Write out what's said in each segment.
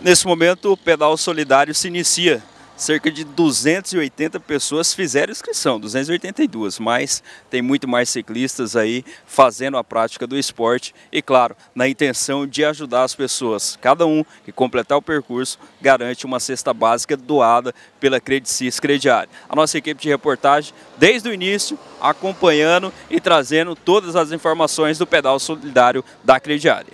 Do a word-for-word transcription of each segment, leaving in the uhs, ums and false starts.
Nesse momento, o pedal solidário se inicia. Cerca de duzentas e oitenta pessoas fizeram inscrição, duzentas e oitenta e duas, mas tem muito mais ciclistas aí fazendo a prática do esporte e, claro, na intenção de ajudar as pessoas. Cada um que completar o percurso garante uma cesta básica doada pela Credicis Crediário. A nossa equipe de reportagem, desde o início, acompanhando e trazendo todas as informações do pedal solidário da Crediária.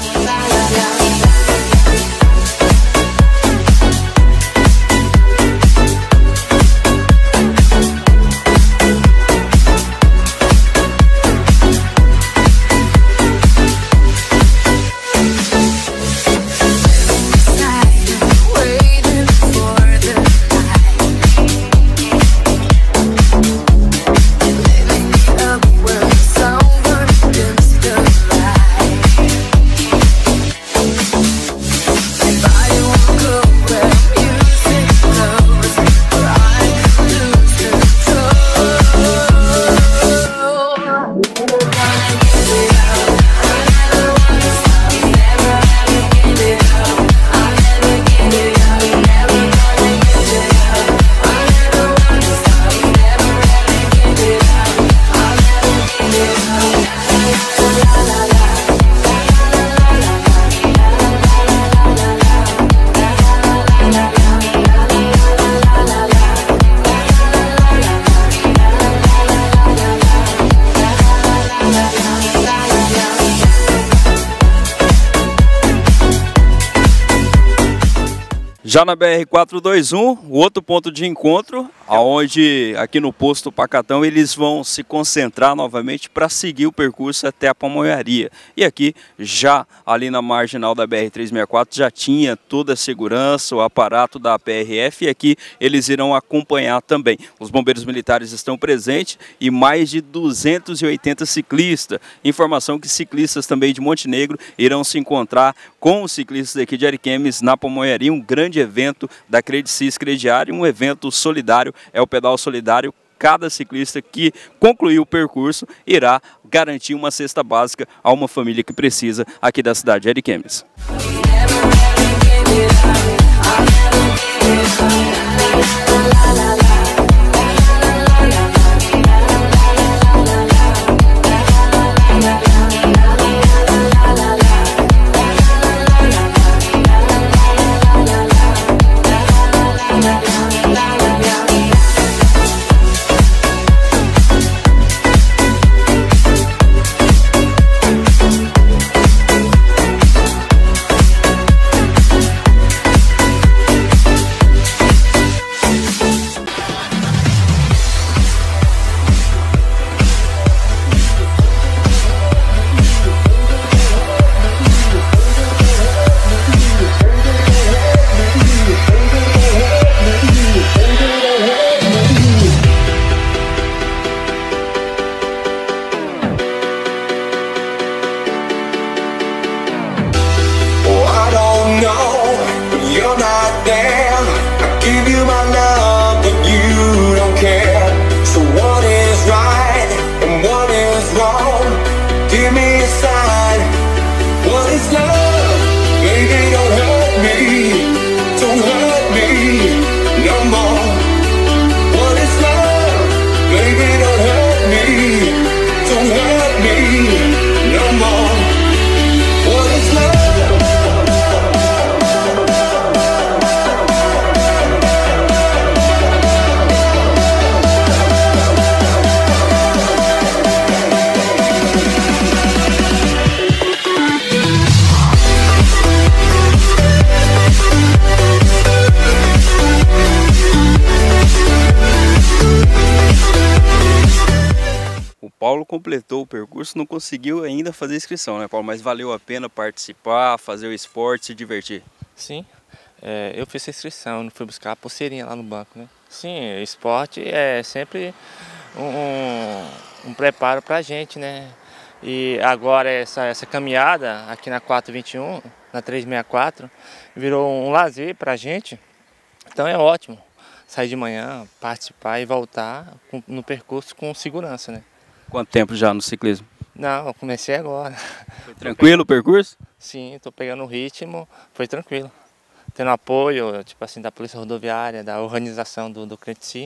Já na B R quatrocentos e vinte e um, o outro ponto de encontro, aonde aqui no posto Pacatão eles vão se concentrar novamente para seguir o percurso até a Pamonharia. E aqui, já ali na marginal da B R trezentos e sessenta e quatro, já tinha toda a segurança, o aparato da P R F, e aqui eles irão acompanhar também. Os bombeiros militares estão presentes e mais de duzentos e oitenta ciclistas. Informação que ciclistas também de Montenegro irão se encontrar com os ciclistas aqui de Ariquemes na Pamonharia, um grande evento da Credicis Crediário, um evento solidário, é o pedal solidário. Cada ciclista que concluir o percurso irá garantir uma cesta básica a uma família que precisa aqui da cidade de Ariquemes. You're not there. I give you my love, but you don't care. So what is right and what is wrong? Give me a sign. What is love? Baby, don't hurt me. Don't hurt me no more. What is love? Baby, don't hurt me. Don't hurt me no more. What is love? Paulo completou o percurso, não conseguiu ainda fazer inscrição, né, Paulo? Mas valeu a pena participar, fazer o esporte, se divertir. Sim, é, eu fiz a inscrição, fui buscar a pulseirinha lá no banco, né? Sim, esporte é sempre um, um preparo para a gente, né? E agora essa, essa caminhada aqui na quatrocentos e vinte e um, na trezentos e sessenta e quatro, virou um lazer para a gente, então é ótimo sair de manhã, participar e voltar com, no percurso com segurança, né? Quanto tempo já no ciclismo? Não, eu comecei agora. Foi tranquilo o percurso? Sim, estou pegando o ritmo, foi tranquilo. tendo apoio, tipo assim, da Polícia Rodoviária, da organização do, do Crente-Si.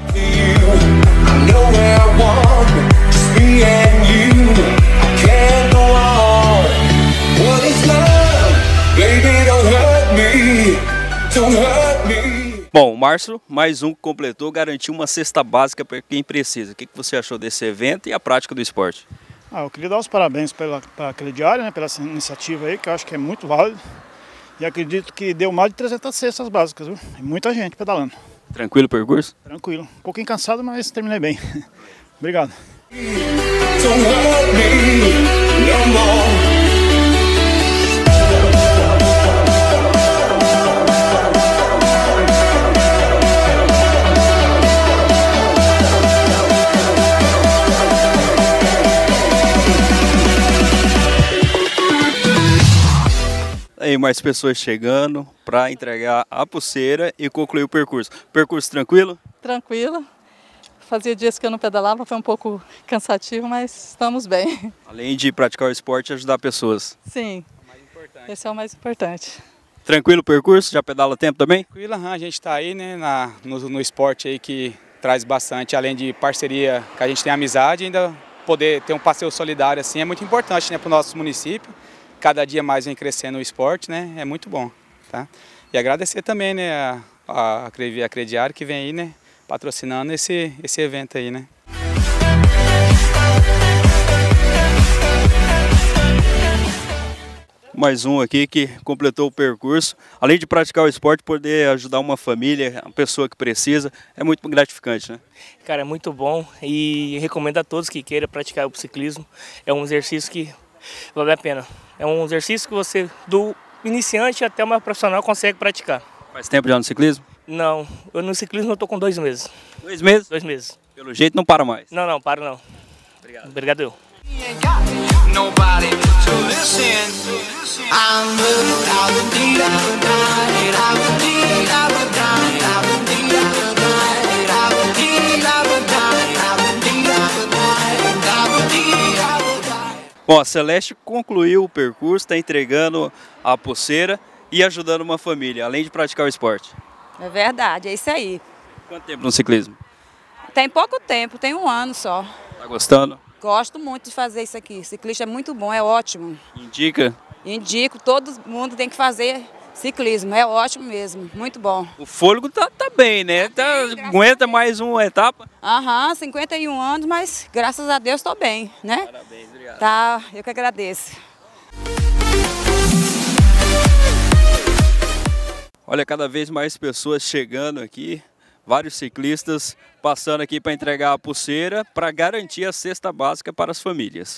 Bom, o Márcio, mais um que completou, garantiu uma cesta básica para quem precisa. O que que você achou desse evento e a prática do esporte? Ah, eu queria dar os parabéns pela, pela crediária, né, pela essa iniciativa aí, que eu acho que é muito válida. E acredito que deu mais de trezentas cestas básicas, viu? E muita gente pedalando. Tranquilo o percurso? Tranquilo. Um pouquinho cansado, mas terminei bem. Obrigado. Aí mais pessoas chegando para entregar a pulseira e concluir o percurso. Percurso tranquilo? Tranquilo. Fazia dias que eu não pedalava, foi um pouco cansativo, mas estamos bem. Além de praticar o esporte e ajudar pessoas. Sim, esse é o mais importante. Tranquilo o percurso? Já pedala tempo também? Tranquilo, a gente está aí, né, na, no, no esporte aí que traz bastante, além de parceria, que a gente tem amizade, ainda poder ter um passeio solidário assim é muito importante, né, para o nosso município. Cada dia mais vem crescendo o esporte, né? É muito bom, tá? E agradecer também, né, a, a, a Crediário que vem aí, né, patrocinando esse, esse evento aí, né? Mais um aqui que completou o percurso. Além de praticar o esporte, poder ajudar uma família, uma pessoa que precisa, é muito gratificante, né? Cara, é muito bom e recomendo a todos que queiram praticar o ciclismo. É um exercício que vale a pena. É um exercício que você, do iniciante até uma profissional, consegue praticar. Faz tempo já no ciclismo? Não, eu no ciclismo eu estou com dois meses. Dois meses? Dois meses. Pelo jeito não para mais. Não, não, paro não. Obrigado. Obrigado eu. Bom, a Celeste concluiu o percurso, está entregando a pulseira e ajudando uma família, além de praticar o esporte. É verdade, é isso aí. Quanto tempo no ciclismo? Tem pouco tempo, tem um ano só. Tá gostando? Gosto muito de fazer isso aqui. Ciclista é muito bom, é ótimo. Indica? Indico, todo mundo tem que fazer ciclismo, é ótimo mesmo, muito bom. O fôlego tá, tá bem, né? Tá, aguenta mais uma etapa? Aham, cinquenta e um anos, mas graças a Deus estou bem, né? Parabéns, obrigado. Tá, eu que agradeço. Olha, cada vez mais pessoas chegando aqui, vários ciclistas passando aqui para entregar a pulseira para garantir a cesta básica para as famílias.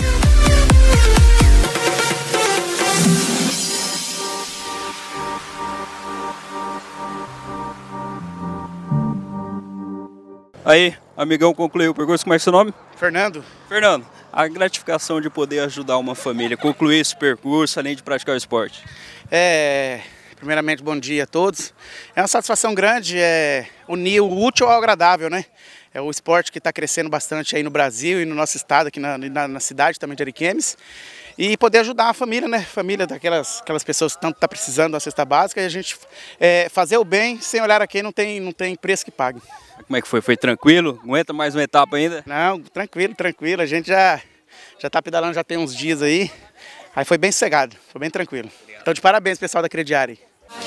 Aí, amigão, concluiu o percurso. Como é seu nome? Fernando. Fernando, a gratificação de poder ajudar uma família, concluir esse percurso, além de praticar o esporte. É, primeiramente, bom dia a todos. É uma satisfação grande é, unir o útil ao agradável, né? É o esporte que está crescendo bastante aí no Brasil e no nosso estado, aqui na, na, na cidade também de Ariquemes. E poder ajudar a família, né? Família daquelas aquelas pessoas que tanto estão tá precisando da cesta básica e a gente é, fazer o bem sem olhar a quem não tem, não tem preço que pague. Como é que foi? Foi tranquilo? Aguenta mais uma etapa ainda? Não, tranquilo, tranquilo. A gente já já está pedalando já tem uns dias aí. Aí foi bem sossegado, foi bem tranquilo. Então de parabéns pessoal da Crediário.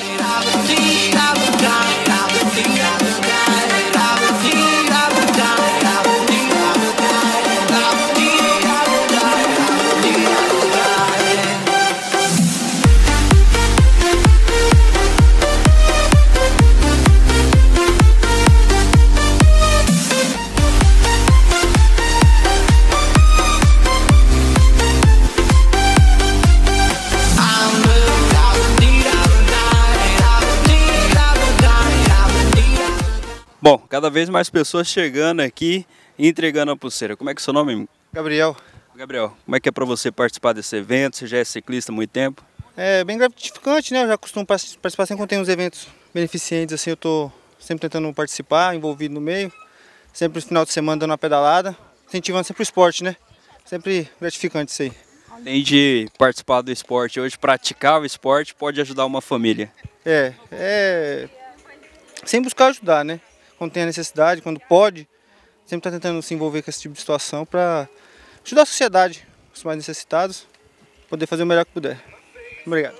Bom, cada vez mais pessoas chegando aqui e entregando a pulseira. Como é que é o seu nome? Gabriel. Gabriel, como é que é para você participar desse evento? Você já é ciclista há muito tempo? É bem gratificante, né? Eu já costumo participar sempre quando tem uns eventos beneficentes, assim, eu tô sempre tentando participar, envolvido no meio. Sempre no final de semana dando uma pedalada, incentivando sempre o esporte, né? Sempre gratificante isso aí. Além de participar do esporte hoje, praticar o esporte pode ajudar uma família. É, é... Sem buscar ajudar, né? Quando tem a necessidade, quando pode, sempre está tentando se envolver com esse tipo de situação para ajudar a sociedade, os mais necessitados, poder fazer o melhor que puder. Obrigado.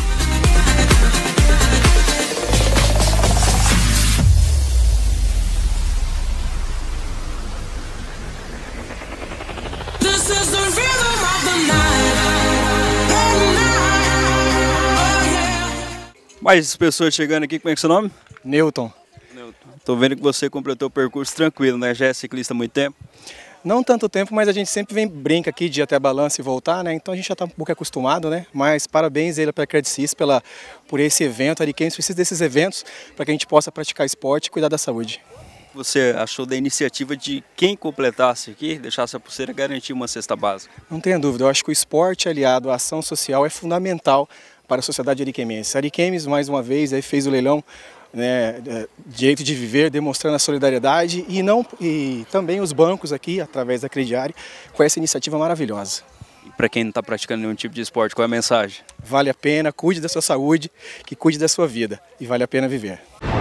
Mais pessoas chegando aqui, como é que é o seu nome? Newton. Newton. Tô vendo que você completou o percurso tranquilo, né? Já é ciclista há muito tempo? Não tanto tempo, mas a gente sempre vem, brinca aqui de ir até a balança e voltar, né? Então a gente já está um pouco acostumado, né? Mas parabéns ele para a Credicis pela por esse evento. A Ariquemes precisa desses eventos para que a gente possa praticar esporte e cuidar da saúde. Você achou da iniciativa de quem completasse aqui, deixasse a pulseira, garantir uma cesta básica? Não tenha dúvida, eu acho que o esporte aliado à ação social é fundamental para a sociedade ariquemense. A Ariquemes, mais uma vez, aí fez o leilão, né, Direito de Viver, demonstrando a solidariedade e, não, e também os bancos aqui, através da Crediário, com essa iniciativa maravilhosa. E para quem não está praticando nenhum tipo de esporte, qual é a mensagem? Vale a pena, cuide da sua saúde, que cuide da sua vida e vale a pena viver.